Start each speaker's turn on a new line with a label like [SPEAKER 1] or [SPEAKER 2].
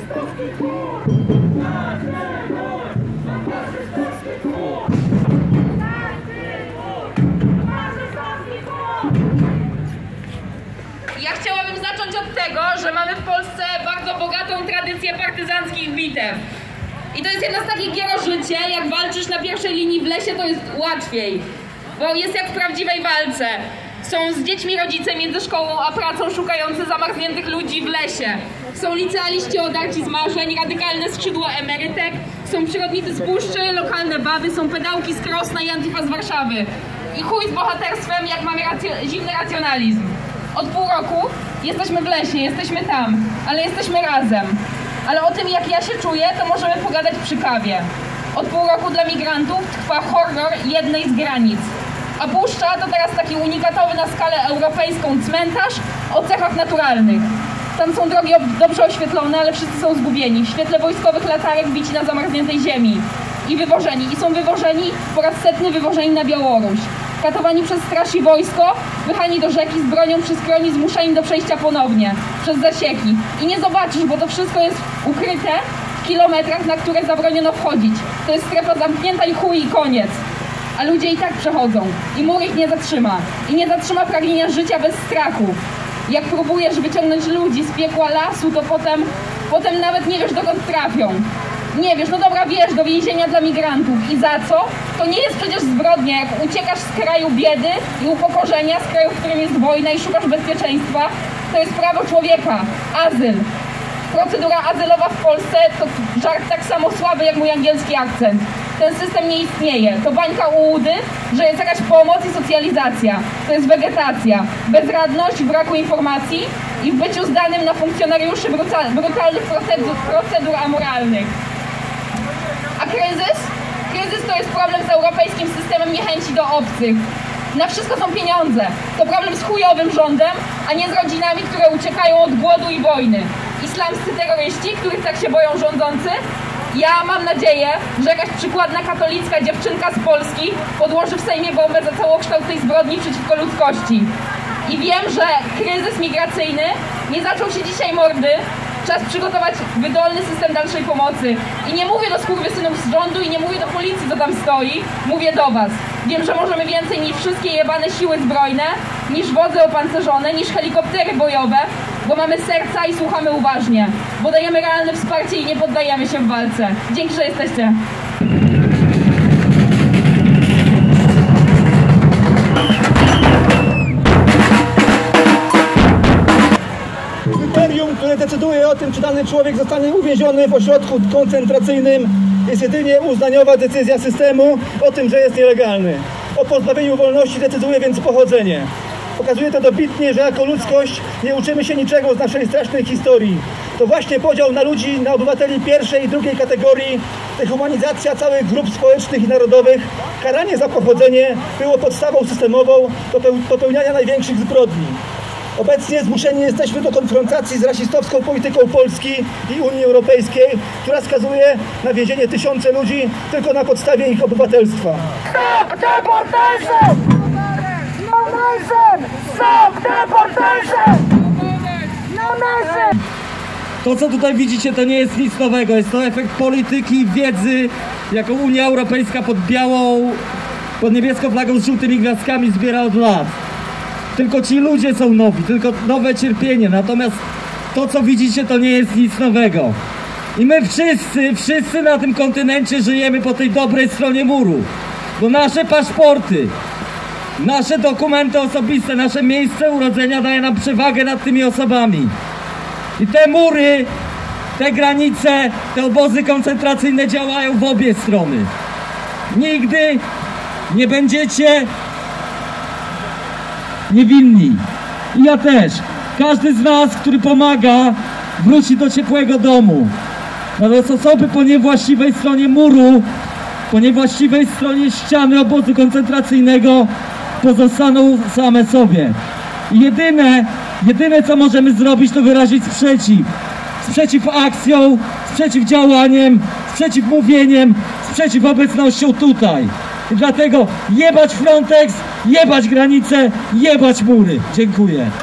[SPEAKER 1] Ja chciałabym zacząć od tego, że mamy w Polsce bardzo bogatą tradycję partyzanckich bitew. I to jest jedna z takich gier o życie, jak walczysz na pierwszej linii w lesie, to jest łatwiej. Bo jest jak w prawdziwej walce. Są z dziećmi rodzice między szkołą a pracą szukający zamarzniętych ludzi w lesie. Są licealiści odarci z marzeń, radykalne skrzydła emerytek, są przyrodnicy z puszczy, lokalne baby, są pedałki z Krosna i Antifa z Warszawy. I chuj z bohaterstwem, jak mamy zimny racjonalizm. Od pół roku jesteśmy w lesie, jesteśmy tam, ale jesteśmy razem. Ale o tym, jak ja się czuję, to możemy pogadać przy kawie. Od pół roku dla migrantów trwa horror jednej z granic. A Puszcza to teraz taki unikatowy na skalę europejską cmentarz o cechach naturalnych. Tam są drogi dobrze oświetlone, ale wszyscy są zgubieni. W świetle wojskowych latarek bici na zamarzniętej ziemi. I wywożeni. I są wywożeni, po raz setny wywożeni na Białoruś. Katowani przez straż i wojsko, wychani do rzeki z bronią przy skroni, zmuszeni do przejścia ponownie, przez zasieki. I nie zobaczysz, bo to wszystko jest ukryte w kilometrach, na które zabroniono wchodzić. To jest strefa zamknięta i chuj i koniec. A ludzie i tak przechodzą. I mur ich nie zatrzyma. I nie zatrzyma pragnienia życia bez strachu. Jak próbujesz wyciągnąć ludzi z piekła lasu, to potem nawet nie wiesz, dokąd trafią. Nie wiesz, no dobra, wiesz, do więzienia dla migrantów. I za co? To nie jest przecież zbrodnia, jak uciekasz z kraju biedy i upokorzenia, z kraju, w którym jest wojna i szukasz bezpieczeństwa. To jest prawo człowieka. Azyl. Procedura azylowa w Polsce to żart tak samo słaby jak mój angielski akcent. Ten system nie istnieje. To bańka ułudy, że jest jakaś pomoc i socjalizacja. To jest wegetacja, bezradność w braku informacji i w byciu zdanym na funkcjonariuszy brutalnych procedur amoralnych. A kryzys? Kryzys to jest problem z europejskim systemem niechęci do obcych. Na wszystko są pieniądze. To problem z chujowym rządem, a nie z rodzinami, które uciekają od głodu i wojny. Islamscy terroryści, których tak się boją rządzący? Ja mam nadzieję, że jakaś przykładna katolicka dziewczynka z Polski podłoży w Sejmie bombę za całokształt tej zbrodni przeciwko ludzkości. I wiem, że kryzys migracyjny nie zaczął się dzisiaj mordy. Czas przygotować wydolny system dalszej pomocy. I nie mówię do skurwysynów z rządu i nie mówię do policji, co tam stoi. Mówię do was. Wiem, że możemy więcej niż wszystkie jebane siły zbrojne, niż wozy opancerzone, niż helikoptery bojowe, bo mamy serca i słuchamy uważnie. Bo dajemy realne wsparcie i nie poddajemy się w walce. Dzięki, że jesteście.
[SPEAKER 2] Kryterium, które decyduje o tym, czy dany człowiek zostanie uwięziony w ośrodku koncentracyjnym, jest jedynie uznaniowa decyzja systemu o tym, że jest nielegalny. O pozbawieniu wolności decyduje więc pochodzenie. Pokazuje to dobitnie, że jako ludzkość nie uczymy się niczego z naszej strasznej historii. To właśnie podział na ludzi, na obywateli pierwszej i drugiej kategorii, dehumanizacja całych grup społecznych i narodowych, karanie za pochodzenie było podstawą systemową do popełniania największych zbrodni. Obecnie zmuszeni jesteśmy do konfrontacji z rasistowską polityką Polski i Unii Europejskiej, która skazuje na więzienie tysiące ludzi tylko na podstawie ich obywatelstwa.
[SPEAKER 3] Stop deportation! No nation! Stop deportation! No nation!
[SPEAKER 4] To, co tutaj widzicie, to nie jest nic nowego. Jest to efekt polityki, wiedzy, jaką Unia Europejska pod niebieską flagą z żółtymi gwiazdkami zbiera od lat. Tylko ci ludzie są nowi, tylko nowe cierpienie. Natomiast to, co widzicie, to nie jest nic nowego. I my wszyscy na tym kontynencie żyjemy po tej dobrej stronie muru. Bo nasze paszporty, nasze dokumenty osobiste, nasze miejsce urodzenia daje nam przewagę nad tymi osobami. I te mury, te granice, te obozy koncentracyjne działają w obie strony. Nigdy nie będziecie niewinni. I ja też. Każdy z nas, który pomaga, wróci do ciepłego domu. Natomiast osoby po niewłaściwej stronie muru, po niewłaściwej stronie ściany obozu koncentracyjnego pozostaną same sobie. I jedyne co możemy zrobić, to wyrazić sprzeciw. Sprzeciw akcją, sprzeciw działaniem, sprzeciw mówieniem, sprzeciw obecnością tutaj. I dlatego jebać Frontex, jebać granice, jebać mury. Dziękuję.